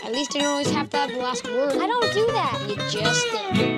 At least I don't always have to have the last word. I don't do that. You just did.